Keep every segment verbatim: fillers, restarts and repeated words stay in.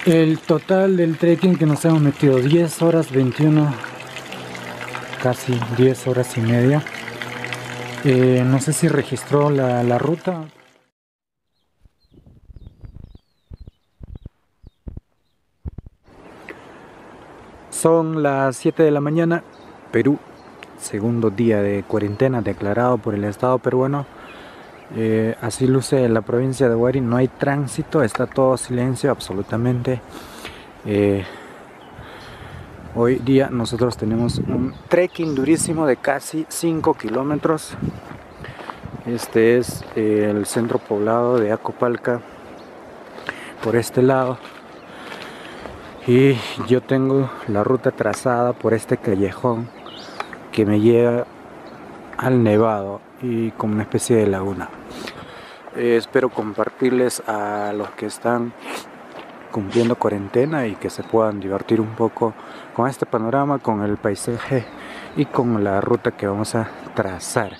El total del trekking que nos hemos metido, diez horas veintiuno, casi diez horas y media. Eh, no sé si registró la, la ruta. Son las siete de la mañana, Perú, segundo día de cuarentena declarado por el Estado peruano. Eh, así luce en la provincia de Huari, no hay tránsito, está todo silencio absolutamente. Eh, hoy día nosotros tenemos un trekking durísimo de casi cinco kilómetros. Este es eh, el centro poblado de Acopalca, por este lado. Y yo tengo la ruta trazada por este callejón que me lleva al nevado y como una especie de laguna. Eh, espero compartirles a los que están cumpliendo cuarentena y que se puedan divertir un poco con este panorama, con el paisaje y con la ruta que vamos a trazar.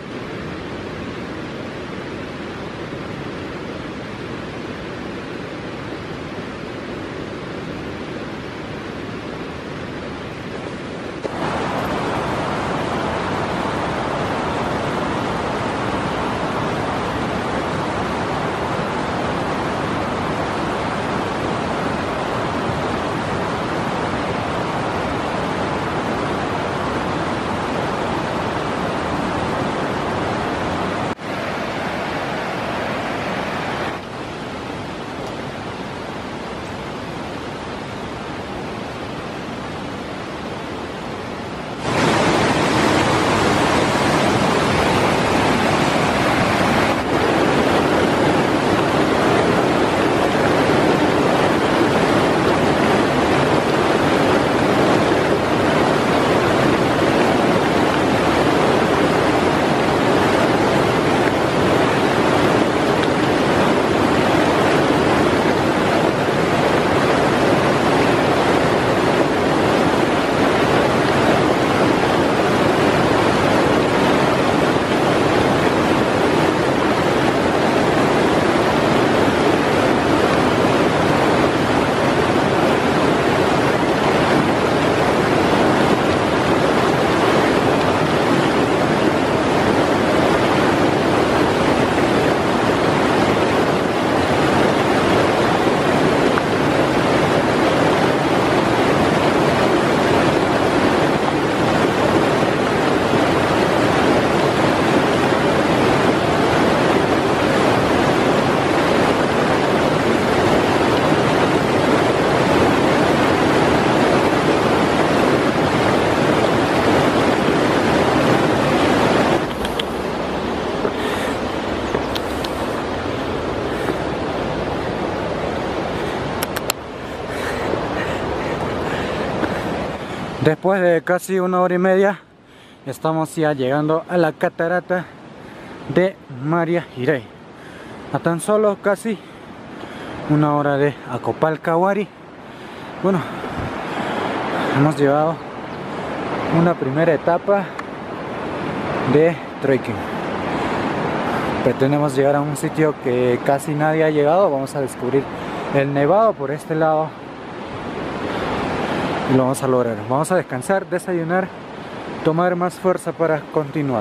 Después de casi una hora y media estamos ya llegando a la catarata de Maria Jirey, a tan solo casi una hora de Acopalca, Huari. Bueno, hemos llevado una primera etapa de trekking. Pretendemos llegar a un sitio que casi nadie ha llegado. Vamos a descubrir el nevado por este lado y lo vamos a lograr. Vamos a descansar, desayunar, tomar más fuerza para continuar.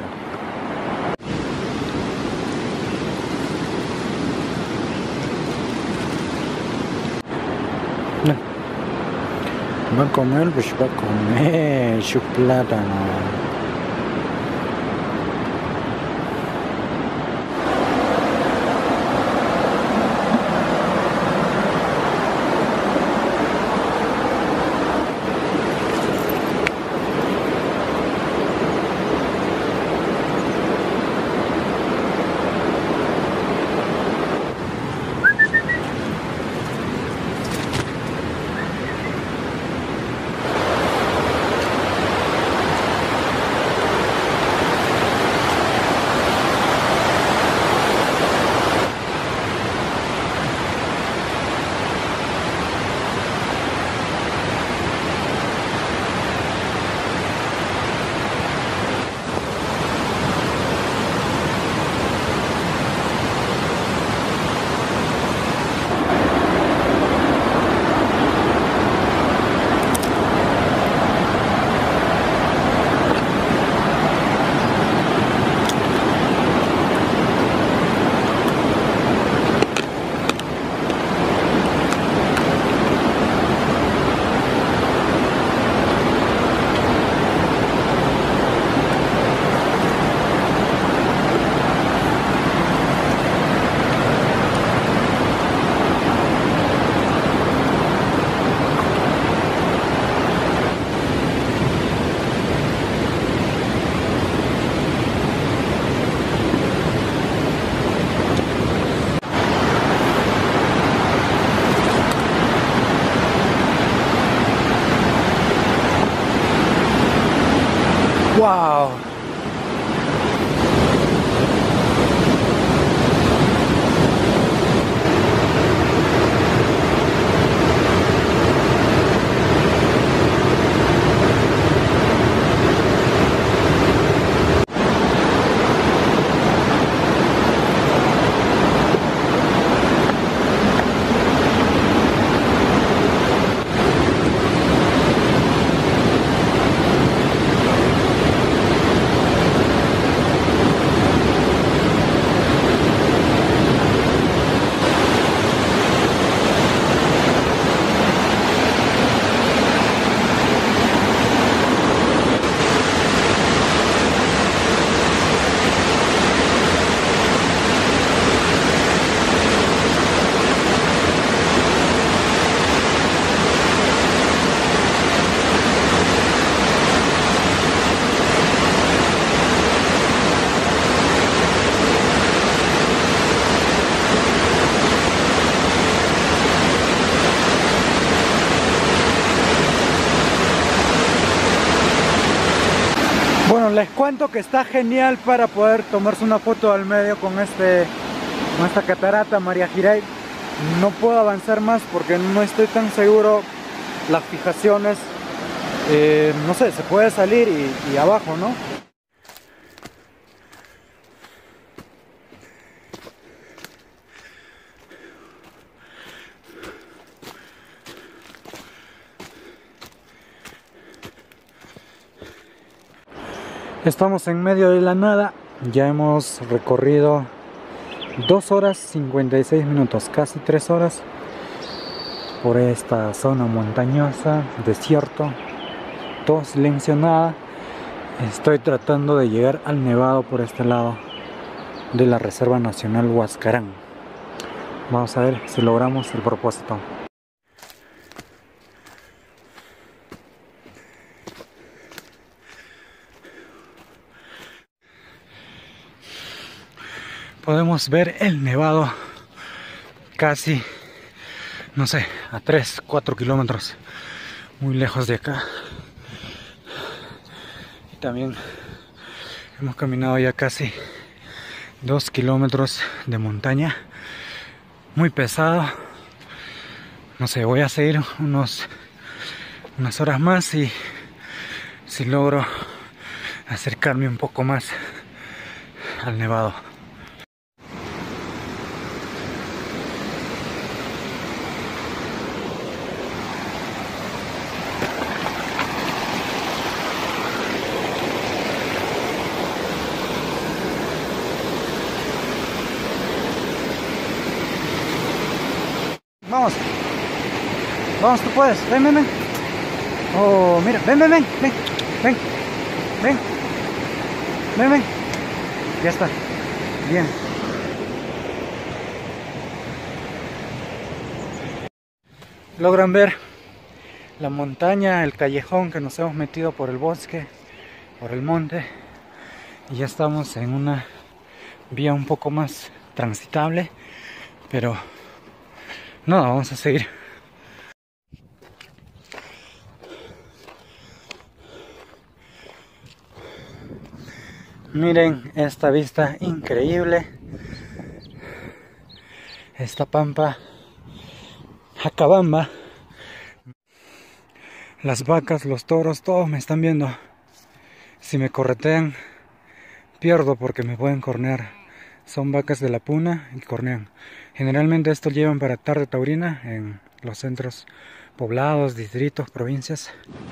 Va a comer, pues va a comer su plátano. ¡Wow! Bueno, les cuento que está genial para poder tomarse una foto al medio con, este, con esta catarata María Giray. No puedo avanzar más porque no estoy tan seguro las fijaciones. Eh, no sé, se puede salir y, y abajo, ¿no? Estamos en medio de la nada, ya hemos recorrido dos horas cincuenta y seis minutos, casi tres horas por esta zona montañosa, desierto, todo silencio, nada. Estoy tratando de llegar al nevado por este lado de la Reserva Nacional Huascarán. Vamos a ver si logramos el propósito. Podemos ver el nevado casi, no sé, a tres, cuatro kilómetros, muy lejos de acá. Y también hemos caminado ya casi dos kilómetros de montaña, muy pesado. No sé, voy a seguir unos, unas horas más y si logro acercarme un poco más al nevado. Vamos, vamos, tú puedes, ven, ven, ven. Oh, mira, ven, ven, ven, ven, ven, ven, ven, ven. Ya está, bien. Logran ver la montaña, el callejón que nos hemos metido por el bosque, por el monte. Y ya estamos en una vía un poco más transitable, pero no, vamos a seguir. Miren esta vista increíble. Esta pampa Jacabamba. Las vacas, los toros, todos me están viendo. Si me corretean, pierdo porque me pueden cornear. Son vacas de la Puna y cornean. Generalmente esto llevan para tarde taurina en los centros poblados, distritos, provincias.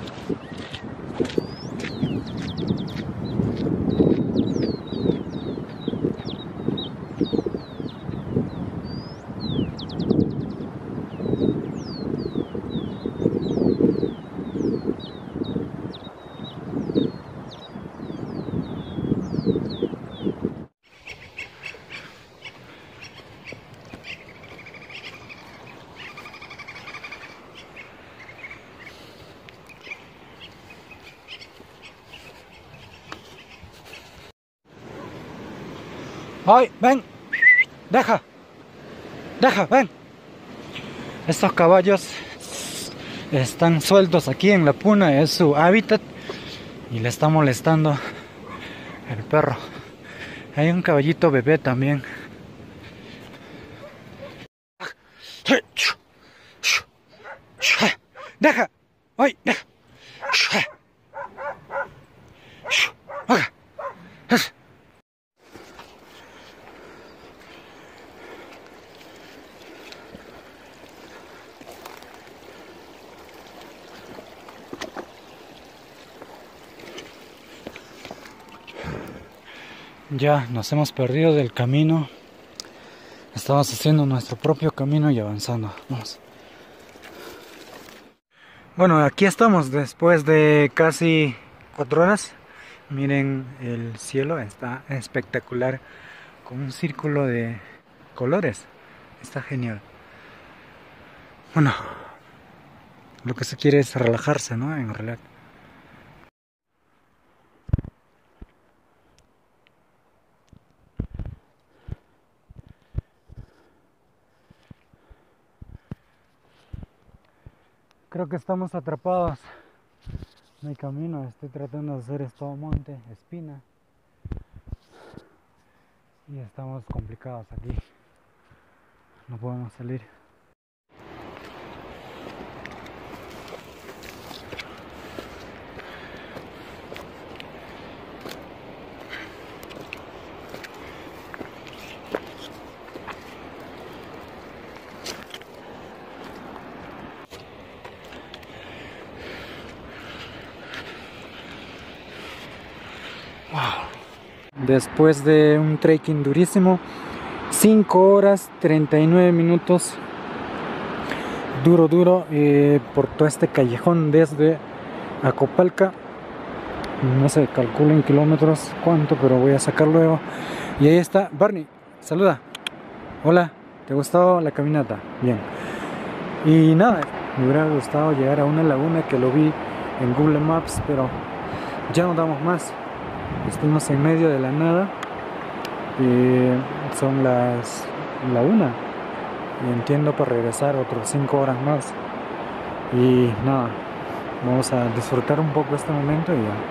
¡Ay, ven! ¡Deja! ¡Deja, ven! Estos caballos están sueltos aquí en la Puna, es su hábitat. y le está molestando el perro. Hay un caballito bebé también. Deja, ¡ay! Deja. Ya nos hemos perdido del camino. Estamos haciendo nuestro propio camino y avanzando. Vamos. Bueno, aquí estamos después de casi cuatro horas. Miren, el cielo está espectacular, con un círculo de colores. Está genial. Bueno, lo que se quiere es relajarse, ¿no? En realidad. Creo que estamos atrapados. No hay camino. Estoy tratando de hacer esto monte, espina. Y estamos complicados aquí. No podemos salir. Después de un trekking durísimo, cinco horas treinta y nueve minutos, duro duro, eh, por todo este callejón desde Acopalca. No se calcula en kilómetros cuánto, pero voy a sacar luego. Y ahí está Barney, saluda. Hola, ¿te gustó la caminata? Bien. Y nada, me hubiera gustado llegar a una laguna que lo vi en Google Maps, pero ya no damos más. Estamos en medio de la nada. Y son las la una. Y entiendo para regresar otros cinco horas más. Y nada, vamos a disfrutar un poco este momento y ya.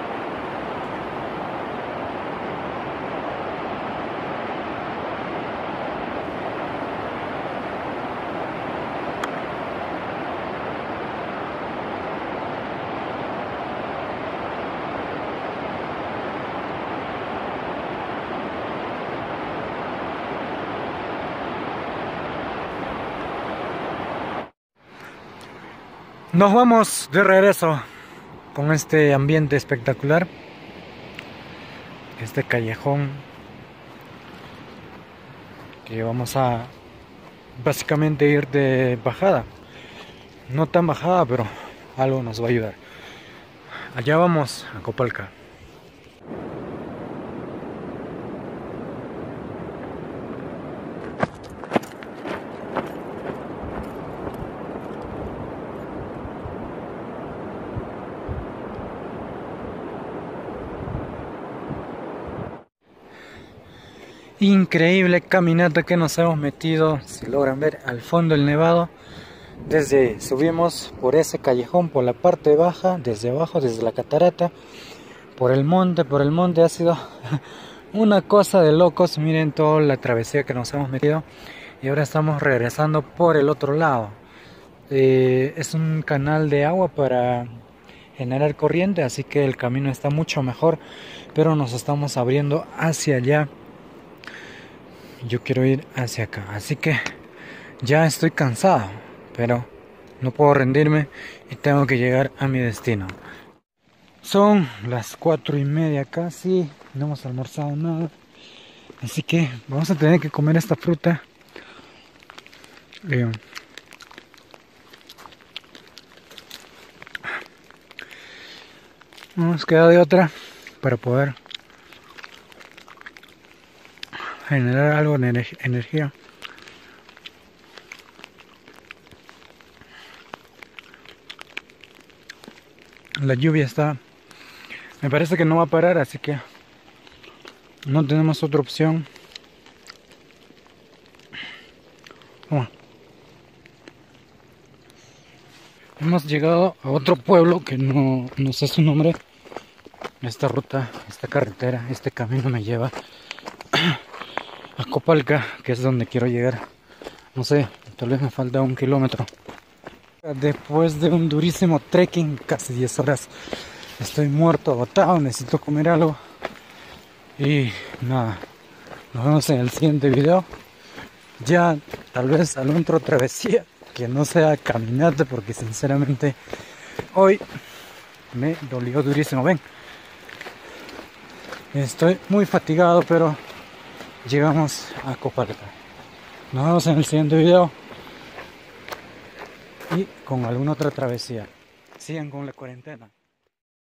Nos vamos de regreso con este ambiente espectacular, este callejón que vamos a básicamente ir de bajada, no tan bajada, pero algo nos va a ayudar. Allá vamos, a Acopalca. Increíble caminata que nos hemos metido. Si logran ver al fondo el nevado, desde subimos por ese callejón, por la parte baja, desde abajo, desde la catarata, por el monte, por el monte ha sido una cosa de locos. Miren toda la travesía que nos hemos metido y ahora estamos regresando por el otro lado. Eh, es un canal de agua para generar corriente, así que el camino está mucho mejor, pero nos estamos abriendo hacia allá. Yo quiero ir hacia acá, así que ya estoy cansado, pero no puedo rendirme y tengo que llegar a mi destino. Son las cuatro y media casi, no hemos almorzado nada, así que vamos a tener que comer esta fruta. Eh, no nos queda de otra para poder generar algo de energía. La lluvia está, me parece que no va a parar, así que no tenemos otra opción. Oh. Hemos llegado a otro pueblo que no, no sé su nombre, esta ruta, esta carretera, este camino me lleva a Copalca, que es donde quiero llegar. No sé, tal vez me falta un kilómetro. Después de un durísimo trekking, casi diez horas, estoy muerto, agotado, necesito comer algo. Y nada, nos vemos en el siguiente video. Ya tal vez alguna otra travesía que no sea caminata, porque sinceramente hoy me dolió durísimo. Ven, estoy muy fatigado, pero llegamos a Copalca. Nos vemos en el siguiente video y con alguna otra travesía. Sigan con la cuarentena.